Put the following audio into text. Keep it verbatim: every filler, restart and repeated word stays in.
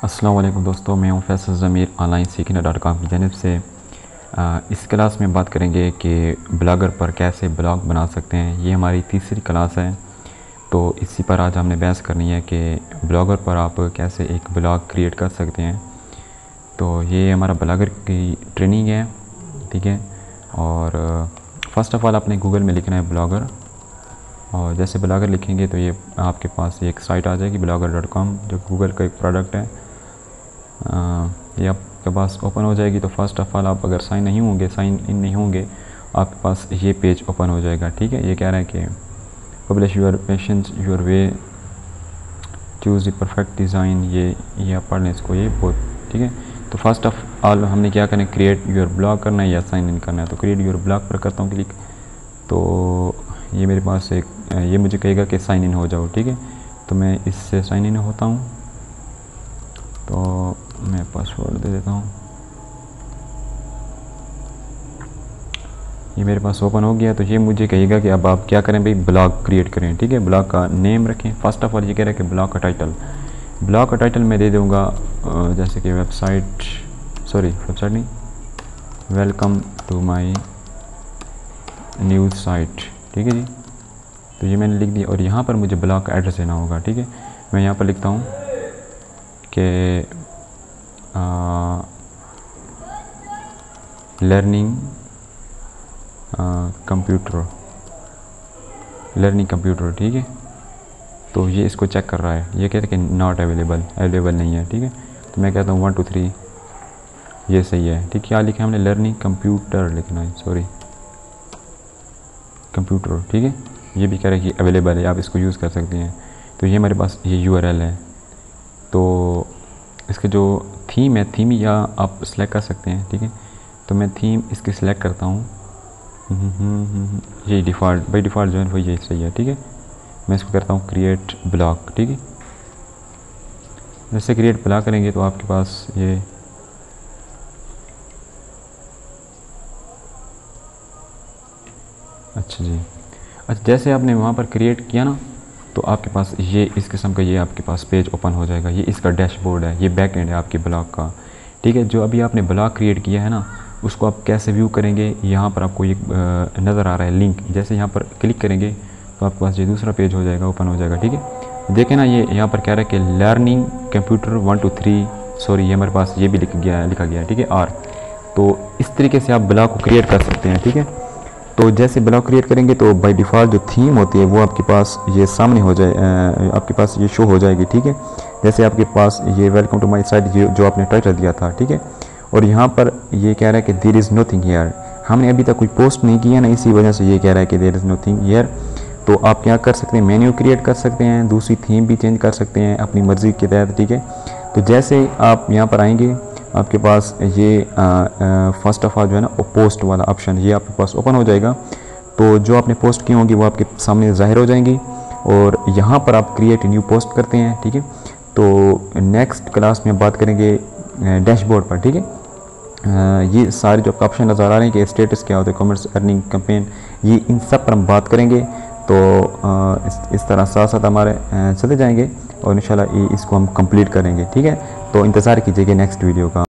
अस्सलाम वालेकुम दोस्तों, मैं हूं Faisal Zameer online Seekhna dot com की जानिब से। आ, इस क्लास में बात करेंगे कि ब्लॉगर पर कैसे ब्लॉग बना सकते हैं। ये हमारी तीसरी क्लास है, तो इसी पर आज हमने बहस करनी है कि ब्लॉगर पर आप कैसे एक ब्लॉग क्रिएट कर सकते हैं। तो ये हमारा ब्लॉगर की ट्रेनिंग है, ठीक है। और फर्स्ट ऑफ़ ऑल आपने गूगल में लिखना है ब्लॉगर, और जैसे ब्लॉगर लिखेंगे तो ये आपके पास एक साइट आ जाएगी ब्लॉगर डॉट कॉम, जो गूगल का एक प्रोडक्ट है। आ, ये आपके पास ओपन हो जाएगी। तो फर्स्ट ऑफ़ ऑल आप अगर साइन नहीं होंगे साइन इन नहीं होंगे आपके पास ये पेज ओपन हो जाएगा, ठीक है। ये कह रहा है कि publish your passion your way, choose the perfect design. ये ये आप पढ़ लें इसको, ये बहुत ठीक है। तो फर्स्ट ऑफ ऑल हमने क्या करना है, क्रिएट योर ब्लॉग करना है या साइन इन करना है। तो क्रिएट योर ब्लॉग पर करता हूँ क्लिक। तो ये मेरे पास एक ये मुझे कहेगा कि साइन इन हो जाओ, ठीक है। तो मैं इससे साइन इन होता हूँ। तो मैं पासवर्ड दे देता हूँ। ये मेरे पास ओपन हो गया। तो ये मुझे कहेगा कि अब आप क्या करें भाई, ब्लॉग क्रिएट करें, ठीक है। ब्लॉग का नेम रखें। फर्स्ट ऑफ ऑल ये कह रहा है कि ब्लॉग का टाइटल ब्लॉग का टाइटल मैं दे दूँगा जैसे कि वेबसाइट सॉरी वेबसाइट नहीं welcome to my news site, ठीक है जी। तो ये मैंने लिख दिया। और यहाँ पर मुझे ब्लॉग का एड्रेस देना होगा, ठीक है। मैं यहाँ पर लिखता हूँ कि लर्निंग कंप्यूटर लर्निंग कंप्यूटर ठीक है। तो ये इसको चेक कर रहा है, ये कहते हैं कि नॉट अवेलेबल अवेलेबल नहीं है, ठीक है। तो मैं कहता हूँ वन टू थ्री, ये सही है, ठीक है। क्या लिखा है हमने, लर्निंग कंप्यूटर लिखना है, सॉरी कंप्यूटर, ठीक है। ये भी कह रहा है कि अवेलेबल है, आप इसको यूज़ कर सकते हैं। तो ये हमारे पास ये यू आर एल है। तो इसके जो थीम है, थीम या आप सेलेक्ट कर सकते हैं, ठीक है। तो मैं थीम इसकी सिलेक्ट करता हूँ। ये डिफ़ॉल्ट बाई डिफ़ॉल्ट जो है वो ये सही है, ठीक है। मैं इसको करता हूँ क्रिएट ब्लॉग, ठीक है। जैसे क्रिएट ब्लॉग करेंगे तो आपके पास ये अच्छा जी अच्छा जैसे आपने वहाँ पर क्रिएट किया ना, तो आपके पास ये इस किस्म का ये आपके पास पेज ओपन हो जाएगा। ये इसका डैशबोर्ड है, ये बैक एंड है आपके ब्लॉग का, ठीक है। जो अभी आपने ब्लॉग क्रिएट किया है ना, उसको आप कैसे व्यू करेंगे, यहाँ पर आपको ये नज़र आ रहा है लिंक। जैसे यहाँ पर क्लिक करेंगे तो आपके पास ये दूसरा पेज हो जाएगा, ओपन हो जाएगा, ठीक है। देखें ना, ये यहाँ पर कह रहा है कि learning computer one two three sorry ये हमारे पास ये भी लिख गया लिखा गया है, ठीक है, आर। तो इस तरीके से आप ब्लॉग को क्रिएट कर सकते हैं, ठीक है। तो जैसे ब्लॉग क्रिएट करेंगे तो बाय डिफ़ॉल्ट जो थीम होती है वो आपके पास ये सामने हो जाए, आपके पास ये शो हो जाएगी, ठीक है। जैसे आपके पास ये वेलकम टू माय साइट जो आपने टाइटल दिया था, ठीक है। और यहाँ पर ये कह रहा है कि देयर इज़ नथिंग हियर। हमने अभी तक कोई पोस्ट नहीं किया ना, इसी वजह से ये कह रहा है कि देयर इज़ नथिंग हियर। तो आप क्या कर सकते हैं, मेन्यू क्रिएट कर सकते हैं, दूसरी थीम भी चेंज कर सकते हैं अपनी मर्ज़ी के तहत, ठीक है। तो जैसे आप यहाँ पर आएंगे आपके पास ये फर्स्ट ऑफ ऑल जो है ना वो पोस्ट वाला ऑप्शन ये आपके पास ओपन हो जाएगा। तो जो आपने पोस्ट की होंगी वो आपके सामने ज़ाहिर हो जाएंगी, और यहाँ पर आप क्रिएट न्यू पोस्ट करते हैं, ठीक है। तो नेक्स्ट क्लास में बात करेंगे डैशबोर्ड पर, ठीक है। ये सारे जो आपका ऑप्शन नज़र आ रहे हैं कि स्टेटस क्या होता है, कमेंट्स, अर्निंग, कैंपेन, ये इन सब पर हम बात करेंगे। तो इस, इस तरह साथ साथ हमारे चलते जाएंगे और इंशाल्लाह इसको हम कंप्लीट करेंगे, ठीक है। तो इंतज़ार कीजिएगा नेक्स्ट वीडियो का।